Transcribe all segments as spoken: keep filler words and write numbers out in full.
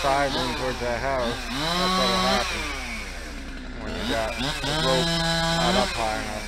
side in towards that house. That's what'll happen when you got the rope not up high enough.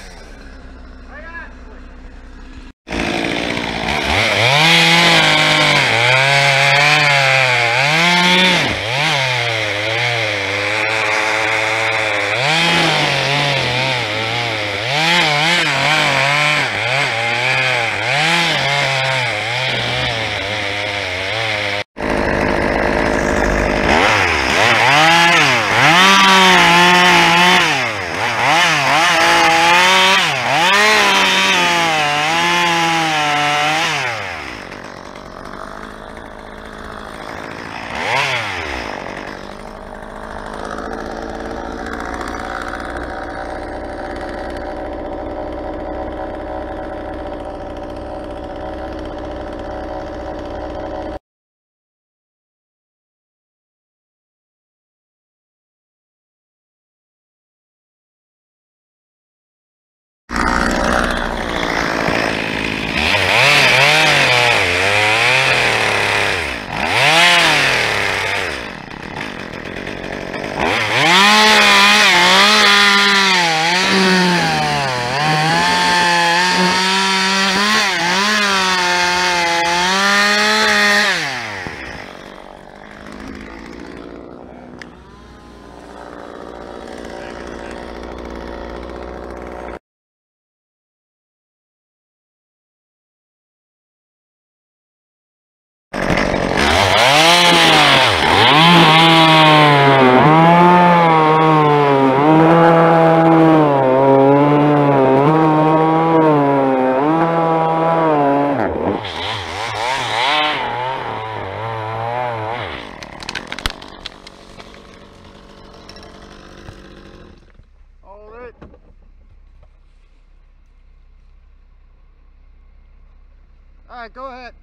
Alright, go ahead.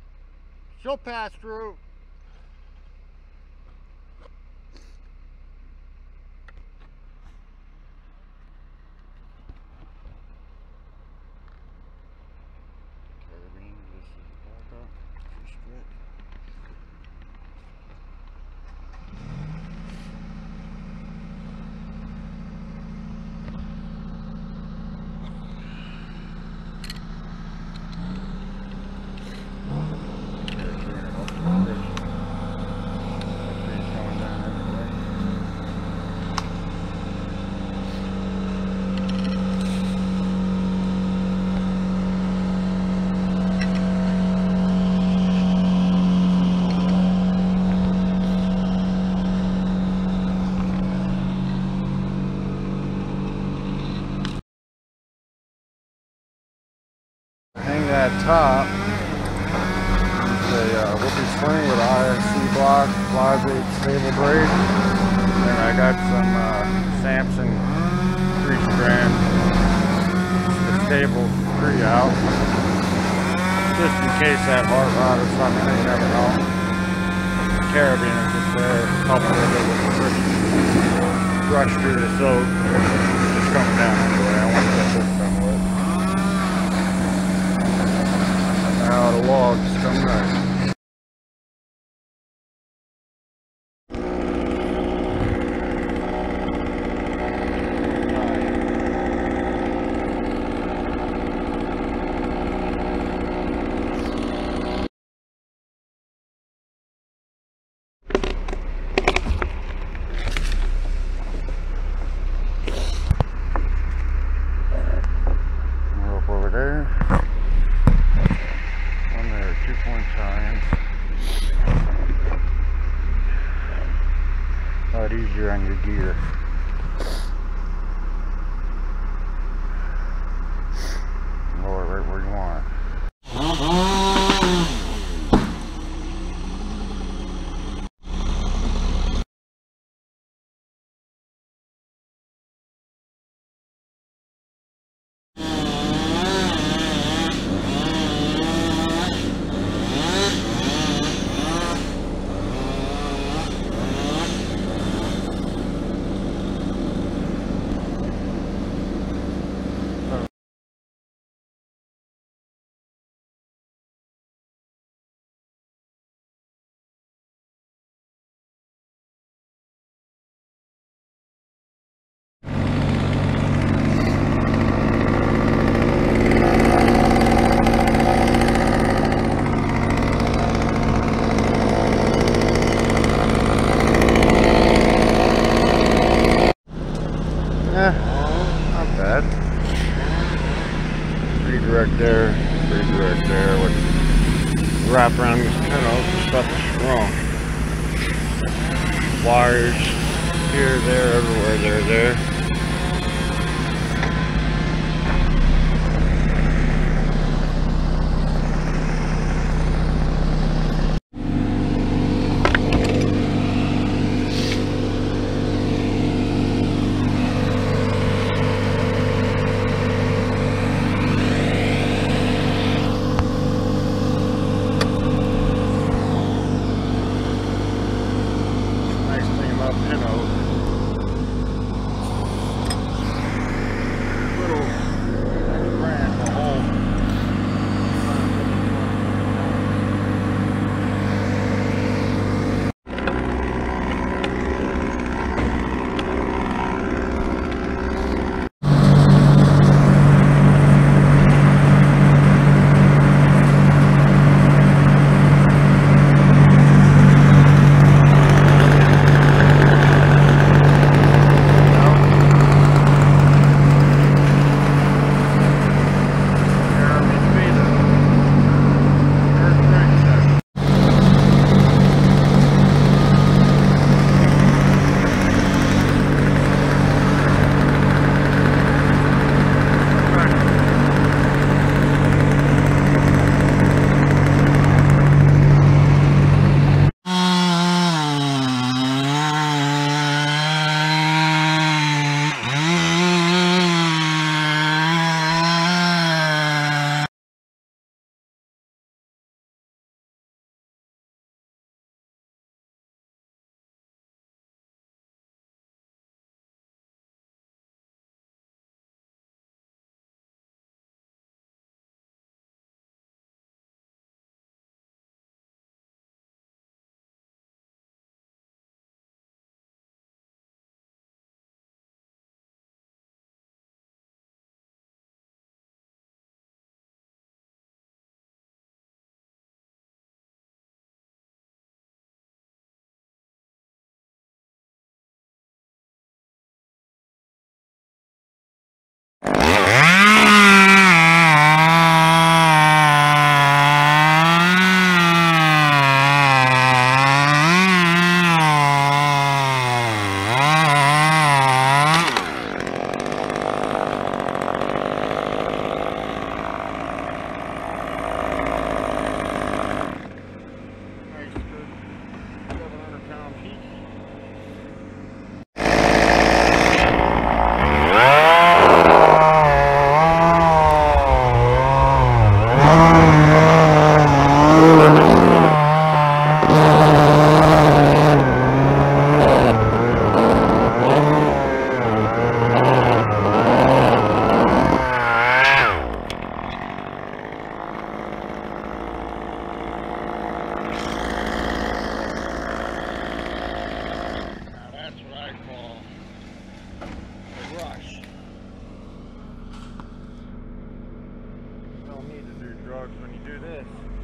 She'll pass through. Hang that top. It's a uh, whoopee spring with I S C block, five eight stable braid. And I got some uh, Samson three strand the stable three out. Just in case that heart rod or something, you never know. The carabiner is just there, coupled with it with the brush through the soap. It's coming down anyway. I want to get this done with. Now the logs come back. Easier on your gear. Lower right where you want it. redirect there with wrap around this pinout and stuff is strong. Wires here, there, everywhere, there, there. When you do this.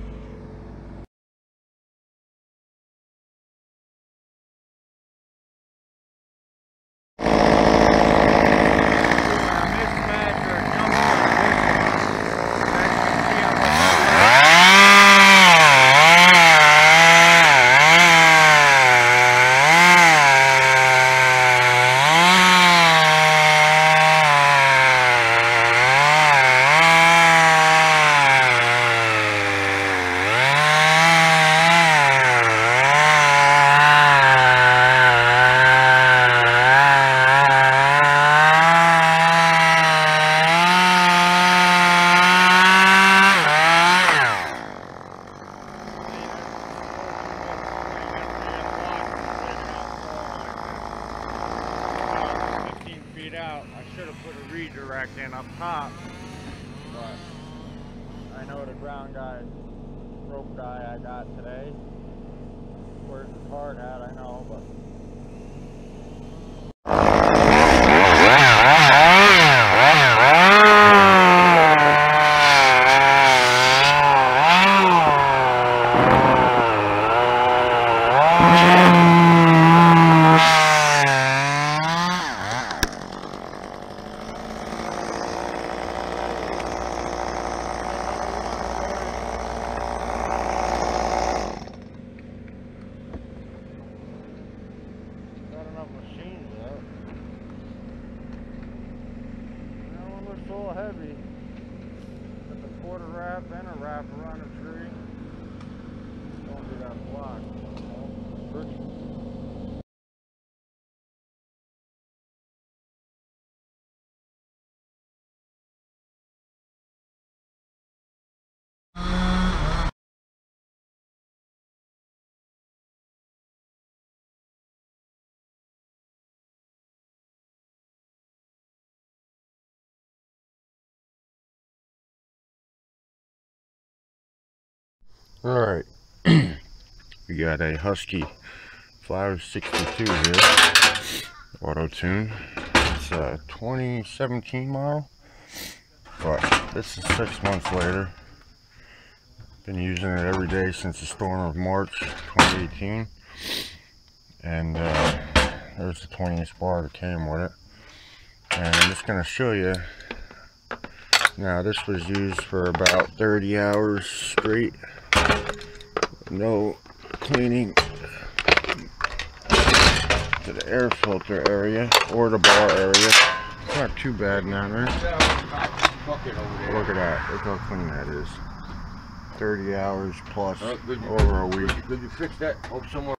Redirect in up top, but I know the ground guy, rope guy I got today. Where's the card at? I know, but. put a wrap and a wrap around a tree. Don't be that block. Alright, we got a Husky five sixty-two here, auto tune. It's a twenty seventeen model, but this is six months later. Been using it every day since the storm of March twenty eighteen, and uh, there's the twenty inch bar that came with it. And I'm just going to show you. Now, this was used for about thirty hours straight. No cleaning to the air filter area or the bar area. It's not too bad now, man. Look at that. Look how clean that is. thirty hours plus uh, you, over a week. Did you fix that? Hope someone